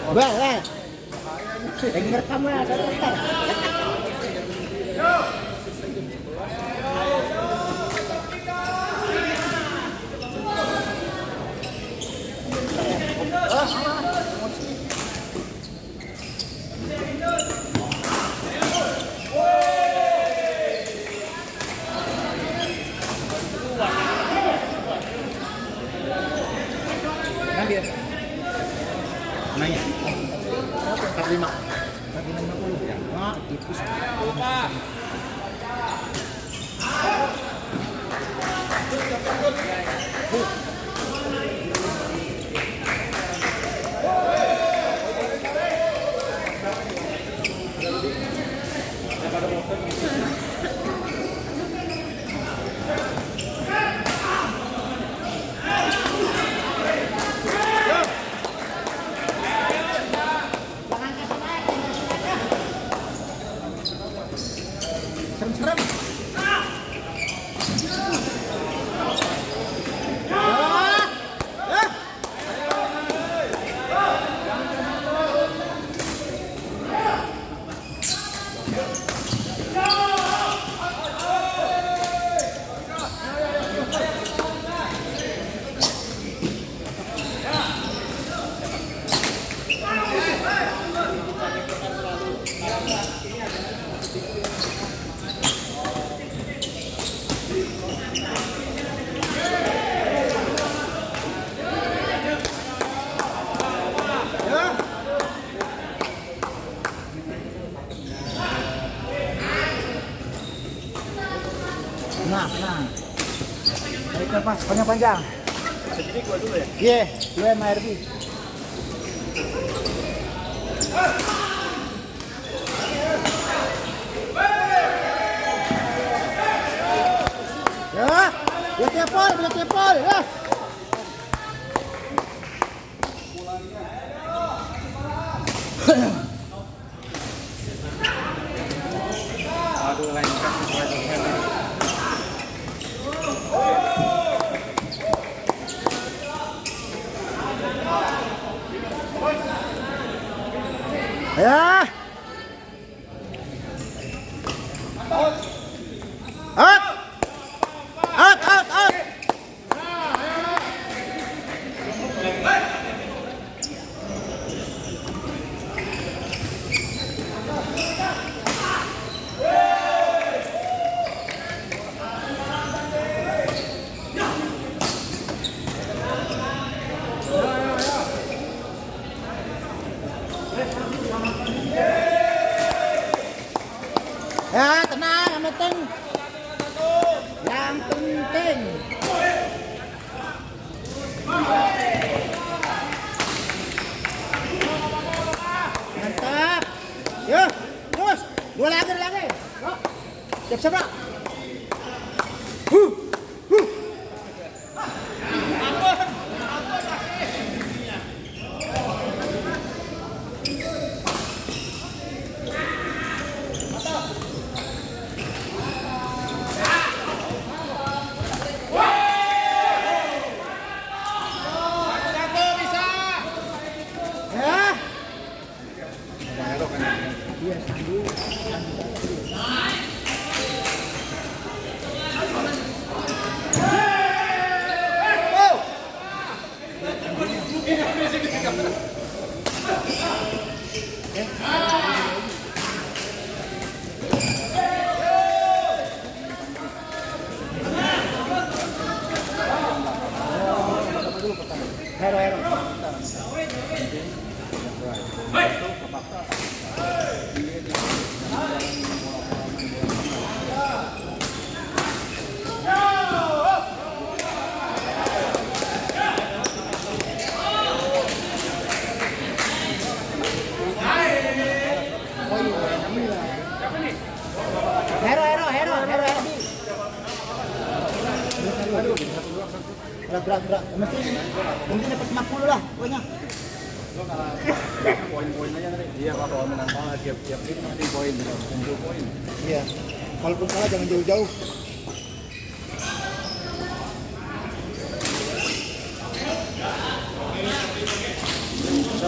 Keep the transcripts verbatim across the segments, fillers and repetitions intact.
Wah, wah. Dengar kamu ya, dia nanya empat puluh lima empat puluh lima puluh ya nah tipis Pak serem-serem. Nah, nah. Tarik nafas panjang-panjang. Jadi gua dulu ya? Iya, dua M R B. Ya, dia tepol, dia tepol, ya. Aduh, lain kan Ya. Out. Out, out, out. Ya, tenang, yang penting. Yang penting. Mantap. Yuk, terus. Dua lagi, dua lagi. Siap-siap, Pak. Huh. Huh. Hero, hero. Hero, hero, hero, hero, hero. Berat, berat, berat. Mungkin, mungkin dapat lima puluh lah, pokoknya. poin-poin aja tadi. Iya, kalau menang kalah tiap-tiap ini nanti poin, kumpul poin. Iya. Kalaupun kalah jangan jauh-jauh.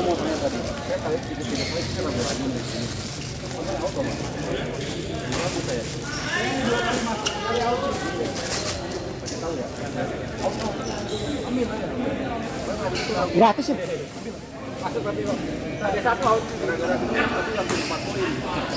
motornya tadi. Saya kali tiga-tiga kali saya lagi lagi nih. Kamu auto mas? Berapa saya? Kasih tahu ya. Auto. Ambil aja. Gratis ya? Masuk berarti kok. Ada satu out. Gara-gara itu tadi langsung empat poin.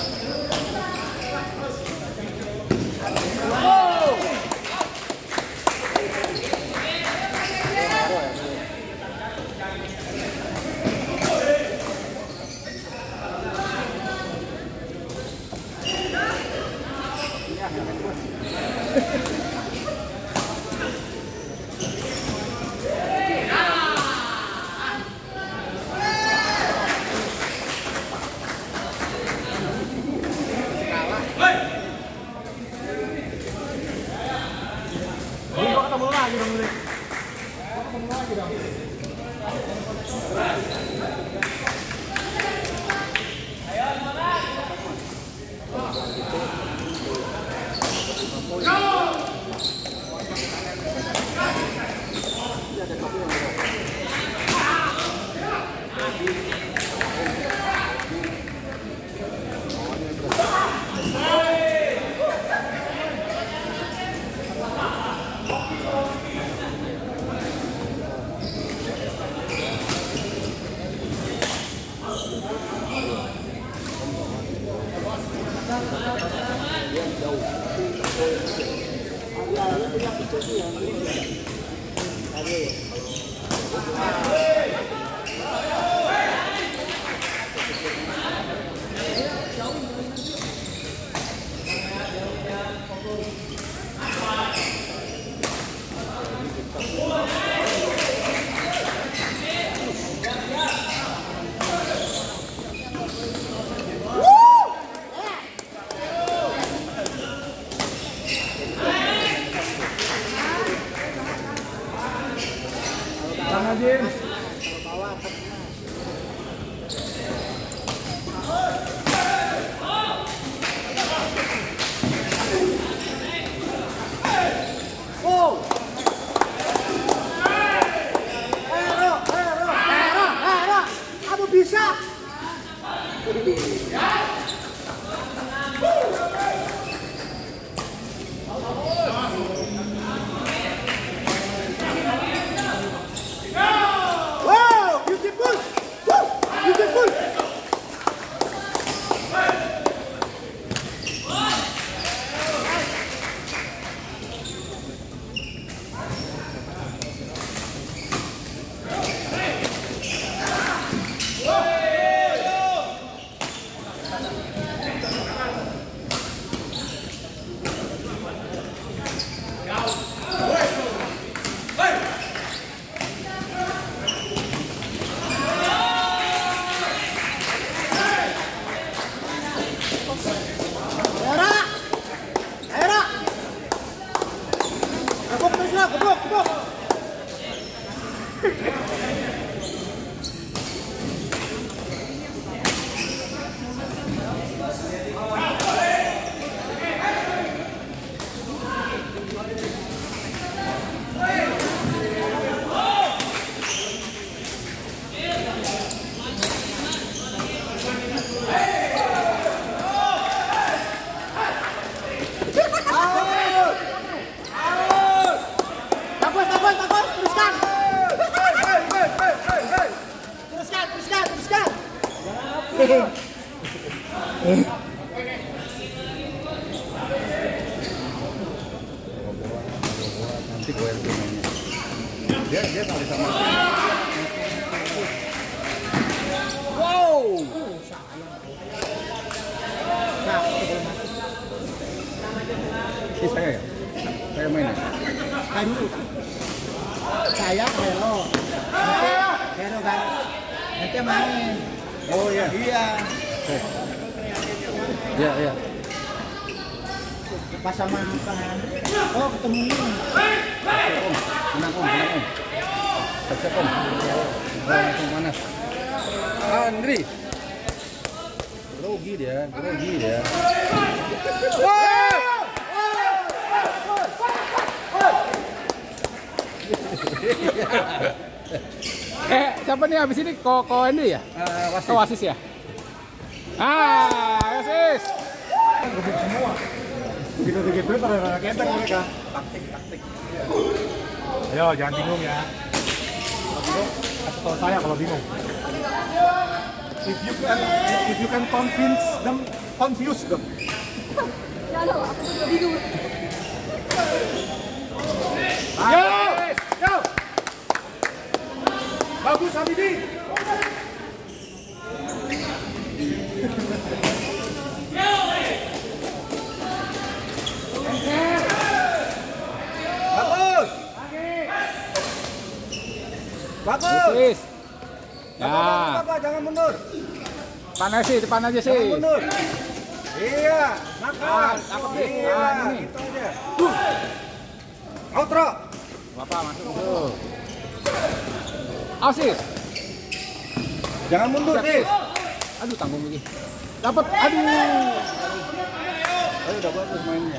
Nanti gue yang mainnya. Dia dia kali sama. Wow. Ini saya ya. Saya main ya. Aduh. Saya Hero. Nanti Hero kan. Nanti main. Oh iya. Iya. Iya iya. Pas sama kan. Oh ketemu ini. Om, menang om, menang om. Siap om. Langsung panas. Andri. Grogi dia, grogi dia. Eh, siapa nih habis ini? Ko Ko ini ya? Uh, wasit. Oh, wasis ya? Ah, wasis. Gebuk semua. Begitu begitu pada keteng mereka. Taktik taktik. Ayo jangan bingung ya. Kalau bingung, kasih tahu saya kalau bingung. If you can, if you can convince them, confuse them. Ya lo, aku juga bingung. Yo, yo. Bagus Habibie. Bagus. Bagus. Wasis. Bapak, Ya. bapak, bapak, jangan mundur. Depan aja sih, depan aja sih. Jangan mundur. Iya, makan. Ah, apa sih? Iya, Ah, ini. gitu aja. Outro. Bapak masuk tuh. Wasis. Jangan mundur, Siap, Sis. Sis. Aduh, tanggung lagi. Dapat. Aduh. Ayo, udah bagus mainnya.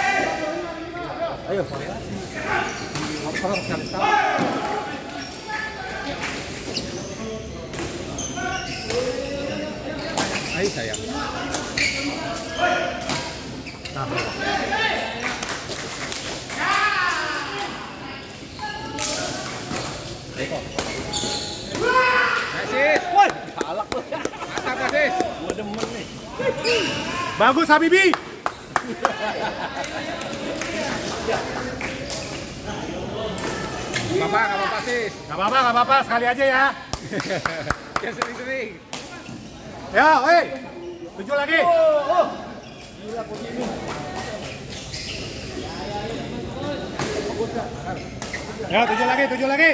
Ayo, variasi. Outro harus cari tahu. Ayo sayang. Nah, Wasis. woi, Galak lu. Mantap, Wasis. gua demen nih. Bagus Habibie. Bapak, nggak apa-apa, Sis. Gak apa-apa, gak apa-apa, sekali aja ya. Jangan sering-sering. Ya, hei. Tujuh lagi. Ya, tujuh lagi, tujuh lagi.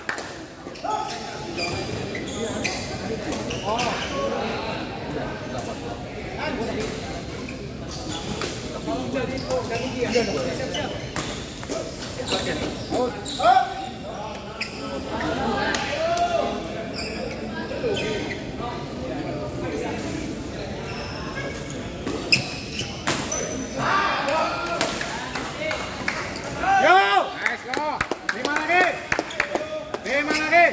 Yo, Nice, go. lima lagi. Lima lagi.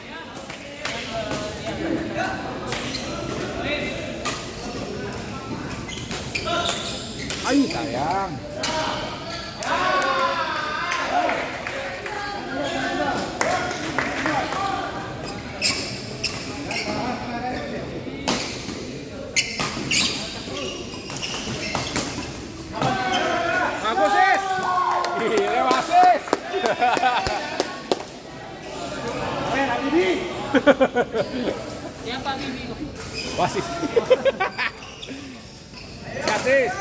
Ayo sayang. Bagus, Sis. Gila, Wasis. Eh, Habibie. Siapa Bibi? Wasis. Siap, Sis.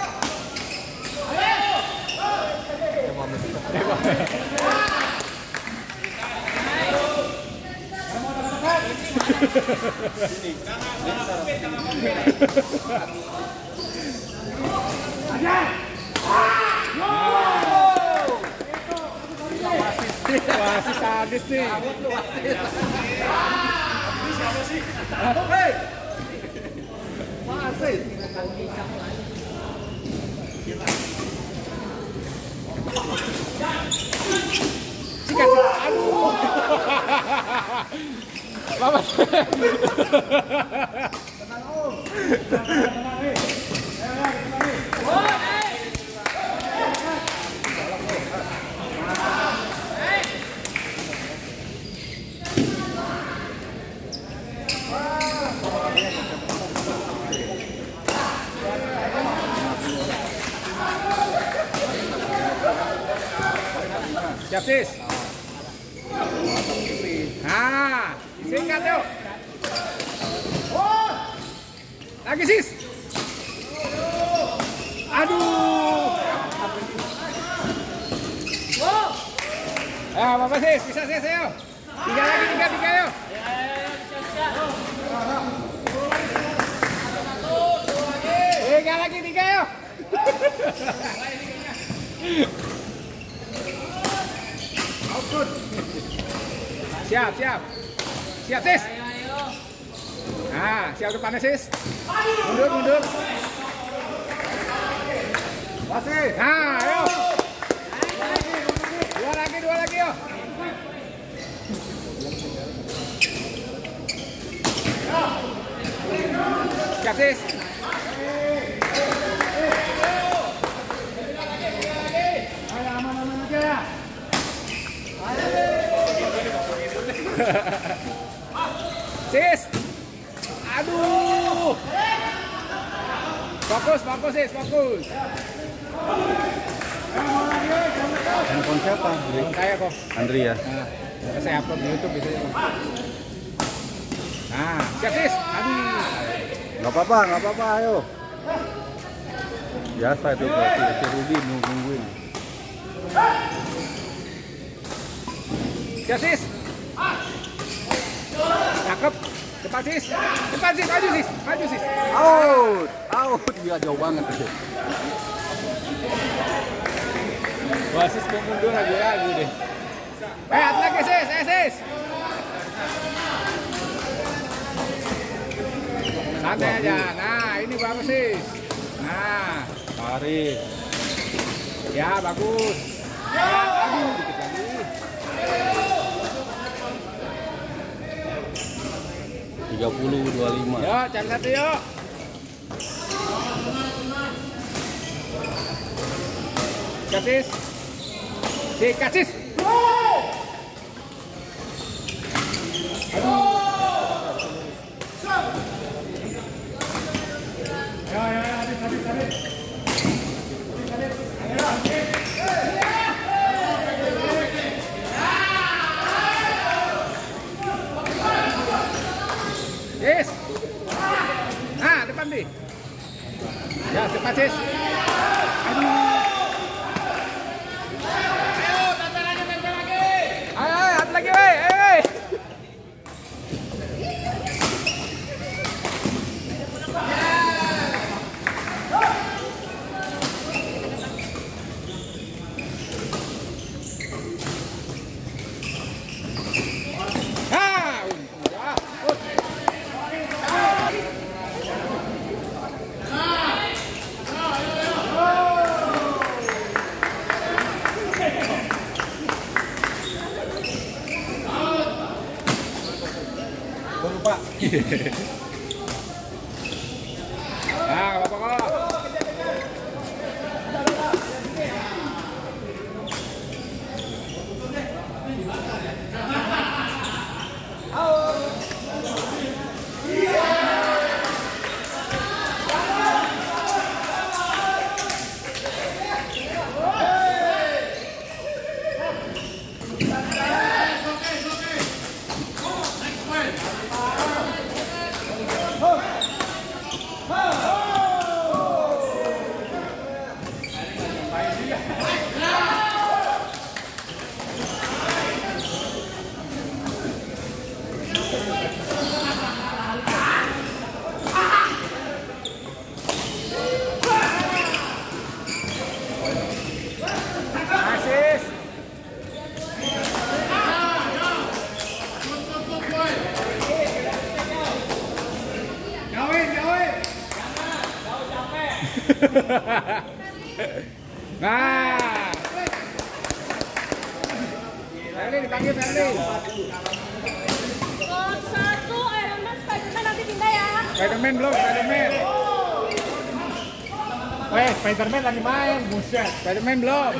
Wasis sadis nih. Hei. Wasit. Sikat, aduh. Bapak. Siap, Sis. Nah, singkat yuk. Lagi, Sis. Aduh. Ya, apa Sis? Bisa, Sis, ayo. Tiga lagi, tiga, tiga, yuk. Tiga lagi, tiga, yuk. Siap, siap. Siap, Sis. Nah, siap depannya, Sis. Mundur, mundur. Wasit. Nah, ayo. Dua lagi, dua lagi, yuk. sis. Ayo aman-aman aja ya. Sis. Aduh. Fokus, fokus sis, fokus. Handphone siapa? Handphone saya kok. Andri ya. Nah, saya upload di YouTube gitu. Nah, siap sis. Aduh. Nggak apa-apa, nggak apa-apa, ayo. Biasa itu berarti si Rudi nungguin. Siap sis. Cakep. Cepat sis. Cepat sis, maju sis. Maju sis. Out, out, dia jauh banget. Wah sis mau mundur ragu-ragu deh. Eh, hati lagi sis, eh sis. Santai aja. Nah, ini bagus sis. Nah, Tarik. ya bagus. Ya, aduh, dikit lagi. tiga puluh dua puluh lima. Yuk, cari satu yuk. Siap sis. Sikat sis. Ya ya ya, habis habis habis. Sis. Nah, depan deh. Ya, cepat sis. Aduh. Ayo, ayo, hati lagi, weh. Ayo, weh. Ah, udah. Gua lupa. Nah, nggak apa-apa kok. Sis. Jauhin, jauhin. Nah. Ferli dipanggil Ferli. Kok satu Iron Man Spiderman nanti pindah ya. Spiderman belum, Spiderman. Eh, Spiderman lagi main, buset. Spiderman belum.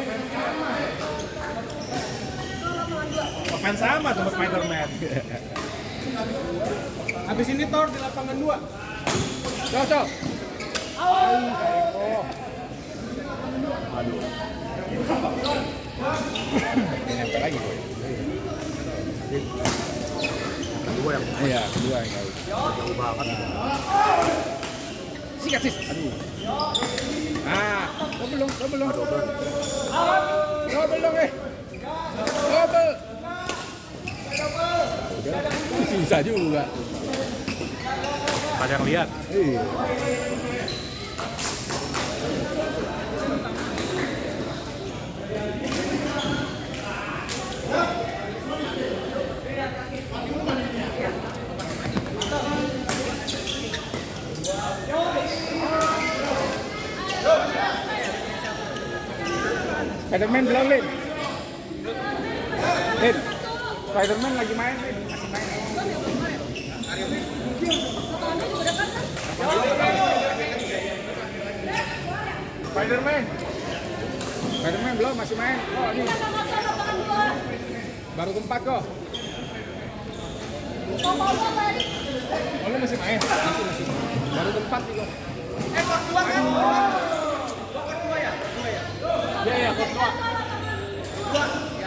Fans sama sama Spiderman. Habis ini Thor di lapangan dua. Cok, cok. Nyampe lagi boy. Kedua yang Iya, kedua yang kau. jauh banget. Sikat sis. Aduh. Ah, kau belum, kau belum. Kau belum eh. Double. Susah juga. Ada yang lihat. Iya. Spiderman belum, Lin? Lin, Spiderman lagi main, Lin. Masih main. Spiderman. Spiderman belum, masih main. Oh, ini. Baru keempat kok. Oh, lu masih main? Masih, masih. Baru keempat nih kok. Eh, kok dua kan? Kok dua ya? Dua ya? Iya, iya, kok dua. Dua. Ya.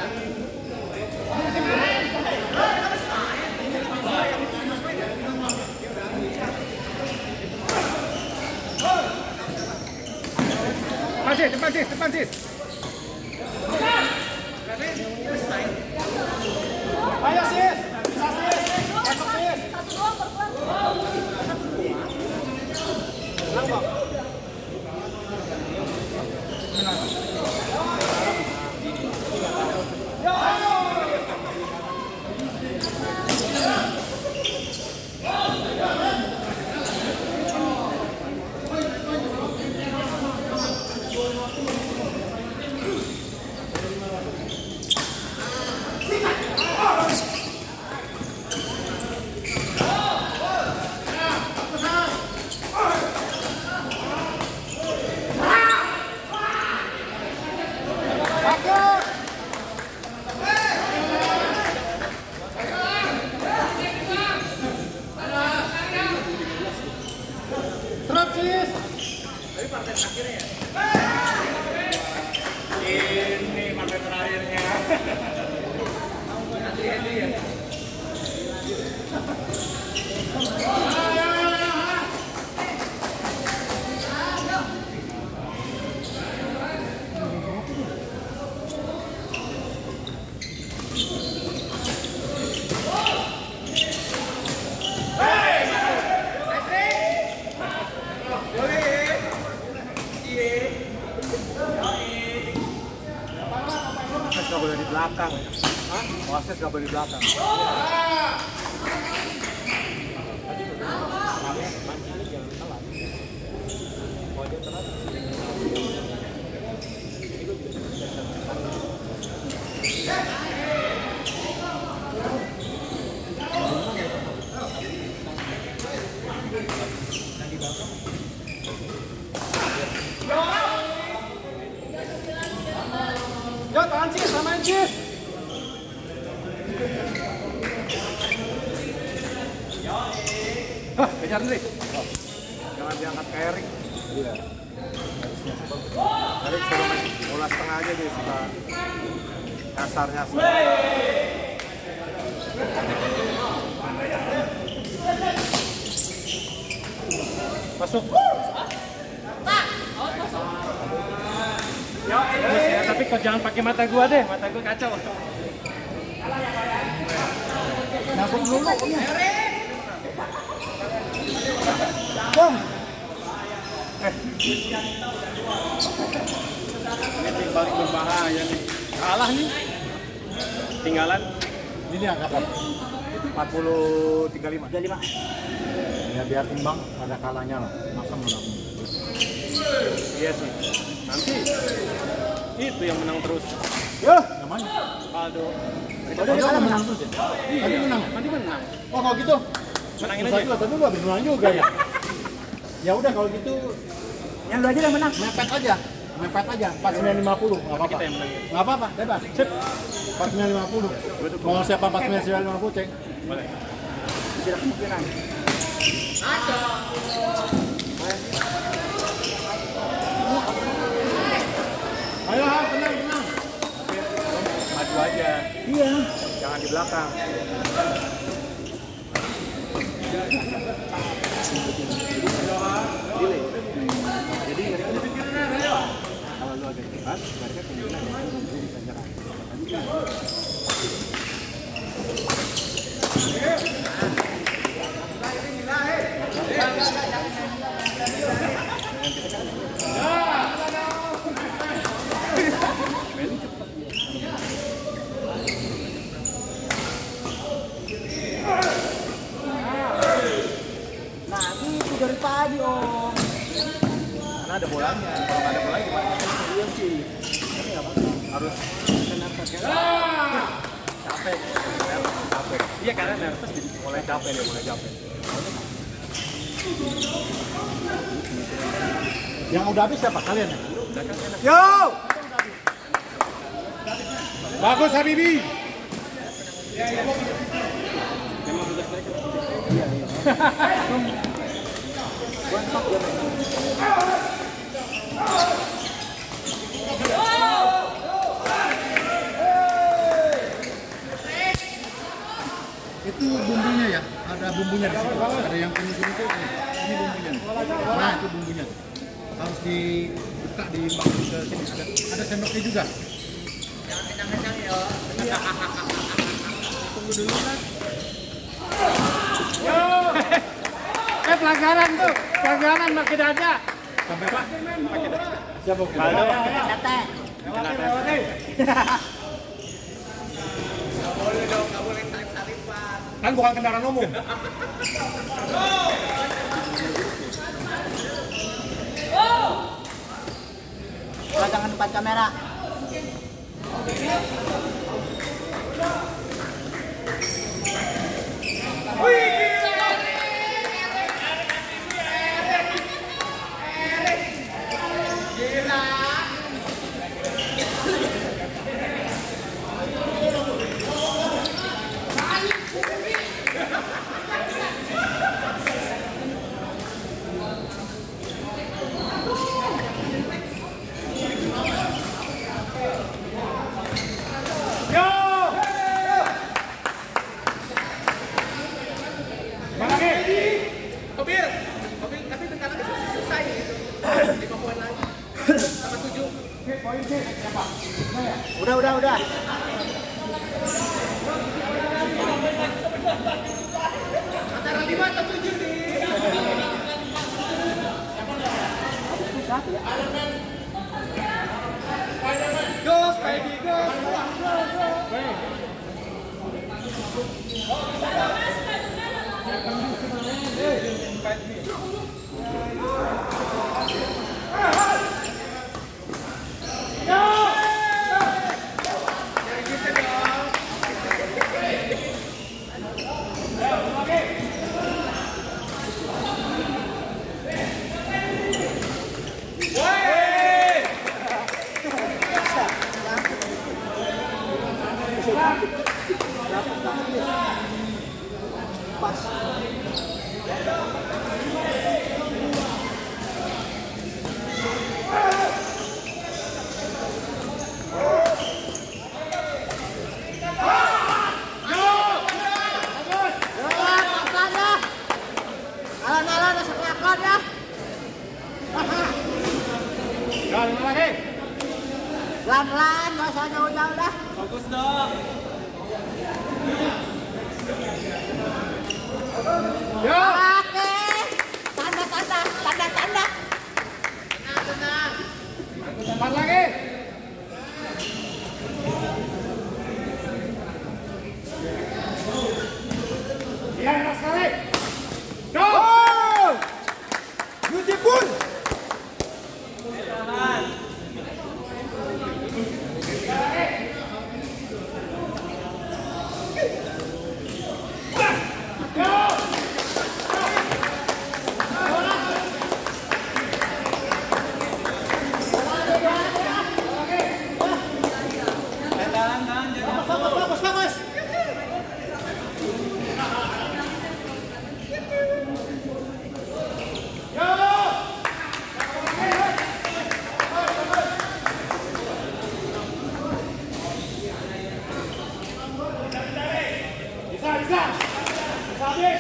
Cis, depan Cis, depan Cis. Ayo Sis, bisa Sis, masuk Sis. Menang Bang. Ini partai terakhirnya. Gak boleh di belakang. Hah? Wasit gak boleh di belakang. Yo, tahan Cis, samain Cis. Hah, kejar nih. Oh. Jangan diangkat ke Erik. Iya. Erik suruh main bola setengah aja dia suka nyasar-nyasar. Masuk. Ya, ya, tapi kau jangan pakai mata gua deh, mata gua kacau. Nabung dulu. Bang. Eh. Ini balik berbahaya nih. Kalah nih. Tinggalan. Ini angkatan empat puluh tiga puluh lima. tiga puluh lima. Ya biar timbang ada kalahnya lah. Masa menang. Iya sih. Nanti itu yang menang terus. Ya, namanya. Aldo. Tadi kan menang terus ya? Tadi menang. Tadi menang. Oh, kalau gitu. Menangin Satu aja. lah, tapi lu habis menang juga ya. Ya udah kalau gitu yang lu aja yang menang. Mepet aja. Mepet aja. empat puluh sembilan lima puluh. Enggak apa-apa. Kita yang menang. Enggak apa-apa, bebas. Sip. empat puluh sembilan lima puluh. Mau siapa empat puluh sembilan lima puluh, cek. Boleh. Tidak kemungkinan. Ayo, ha, tenang, tenang. Maju aja. Iya. Jangan di belakang. Delay. Jadi kalau lu agak cepat, mereka kemungkinan lu bisa nyerang. Nah, itu dari tadi, Om. Karena ada bolanya. Kalau nggak ada bola gimana? Iya sih. Ini apa? Harus Kenapa kan? capek. Capek. Iya karena nervous jadi mulai capek dia mulai capek. Yang udah habis siapa? Kalian ya? Yo! Bagus Habibi. Itu bumbunya ya? Ada bumbunya di situ. Ada yang kuning-kuning itu. Ini bumbunya. Nah, itu bumbunya. Harus dibuka di ke sini. Ada, ada sendoknya juga. Jangan kenyang-kenyang ya. Tunggu dulu kan. Yo! Eh pelanggaran tuh, pelanggaran makin ada. Sampai Pak. Siapa? Ada. Tete. Kan bukan kendaraan umum. Jangan depan kamera. Yo! Mana lagi? Mobil, mobil tapi bentar lagi selesai gitu. lima poin lagi. Sama tujuh. Poin C siapa? Udah, udah, udah. Antara lima atau tujuh nih. Go, Spidey, go. Alon-alon masuk lakon ya. Ya, lima lagi. Pelan-pelan, nggak usah jauh-jauh dah. Bagus dong. Yo! Oke. Tanda-tanda, tanda-tanda. Empat lagi. Iya, enak sekali. Go! Beautiful! Bagus, bagus. Bisa, bisa. Bisa habis.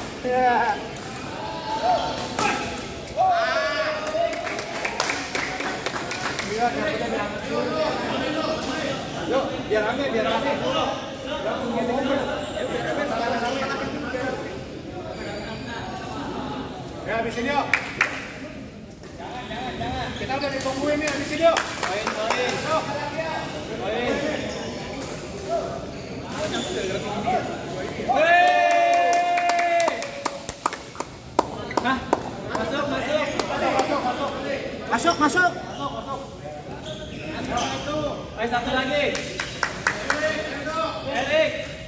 Yuk, biar rame, biar rame. Ya, habisin yuk. Kita udah ditungguin nih, habisin yuk. Poin, poin. Poin. Hah? Masuk, masuk. Masuk, masuk. Ayo satu lagi. Erik.